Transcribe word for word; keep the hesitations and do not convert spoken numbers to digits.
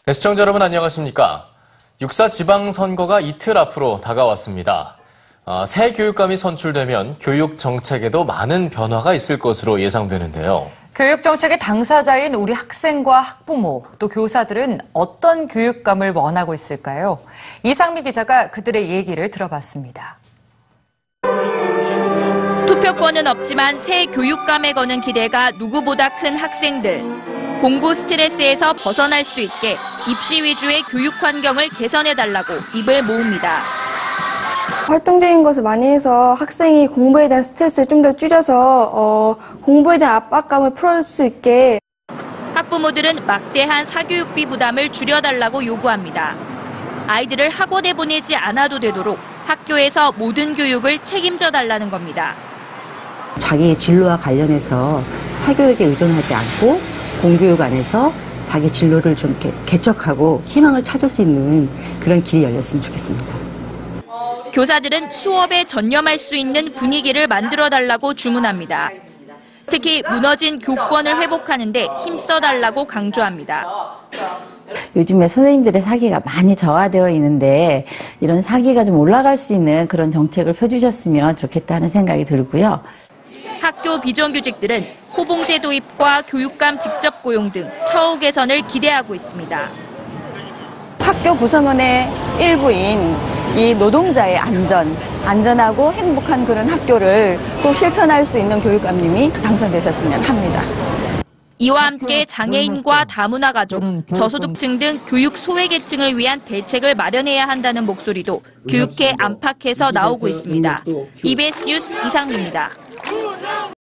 네, 시청자 여러분 안녕하십니까? 육사 지방선거가 이틀 앞으로 다가왔습니다. 아, 새 교육감이 선출되면 교육 정책에도 많은 변화가 있을 것으로 예상되는데요. 교육 정책의 당사자인 우리 학생과 학부모, 또 교사들은 어떤 교육감을 원하고 있을까요? 이상미 기자가 그들의 얘기를 들어봤습니다. 투표권은 없지만 새 교육감에 거는 기대가 누구보다 큰 학생들. 공부 스트레스에서 벗어날 수 있게 입시 위주의 교육 환경을 개선해달라고 입을 모읍니다. 활동적인 것을 많이 해서 학생이 공부에 대한 스트레스를 좀 더 줄여서 어, 공부에 대한 압박감을 풀어줄 수 있게. 학부모들은 막대한 사교육비 부담을 줄여달라고 요구합니다. 아이들을 학원에 보내지 않아도 되도록 학교에서 모든 교육을 책임져 달라는 겁니다. 자기 진로와 관련해서 사교육에 의존하지 않고 공교육 안에서 자기 진로를 좀 개척하고 희망을 찾을 수 있는 그런 길이 열렸으면 좋겠습니다. 교사들은 수업에 전념할 수 있는 분위기를 만들어달라고 주문합니다. 특히 무너진 교권을 회복하는 데 힘써달라고 강조합니다. 요즘에 선생님들의 사기가 많이 저하되어 있는데 이런 사기가 좀 올라갈 수 있는 그런 정책을 펴주셨으면 좋겠다는 생각이 들고요. 학교 비정규직들은 호봉제 도입과 교육감 직접 고용 등 처우 개선을 기대하고 있습니다. 학교 구성원의 일부인 이 노동자의 안전, 안전하고 행복한 그런 학교를 꼭 실천할 수 있는 교육감님이 당선되셨으면 합니다. 이와 함께 장애인과 다문화 가족, 저소득층 등 교육 소외계층을 위한 대책을 마련해야 한다는 목소리도 교육계 안팎에서 나오고 있습니다. 이비에스 뉴스 이상미입니다.